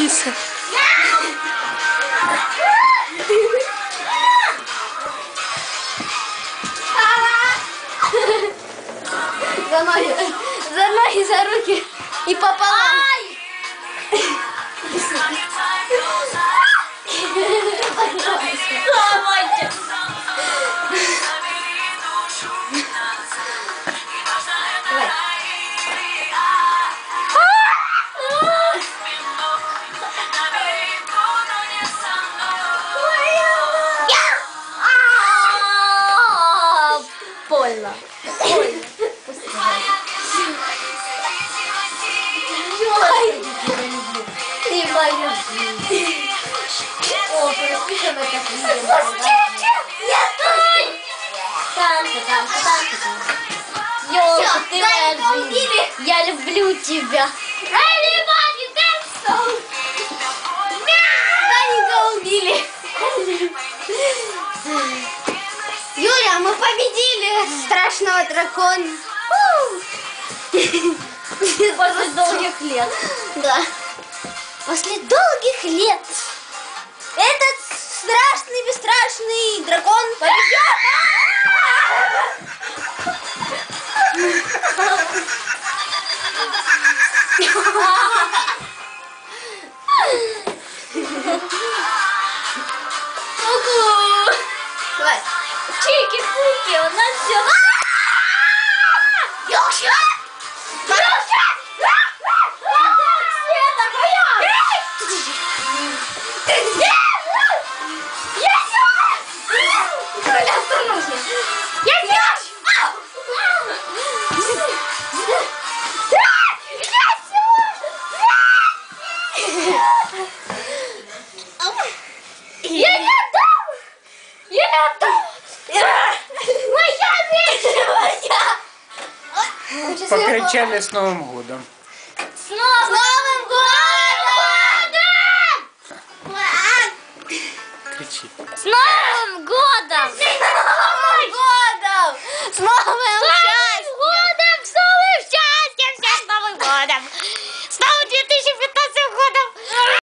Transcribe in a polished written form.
Алиса. За ноги, за руки и пополам. Больно. Ты моя жизнь. О, пропишем это видео. Ёлка, ты моя жизнь. Я люблю тебя. Даника убили. Юля, мы победили страшного дракона. После долгих лет. Да. После долгих лет этот страшный, бесстрашный дракон победил. Давай. Чики-пуки, у нас все. Ёлка! Покричали с Новым годом. Снова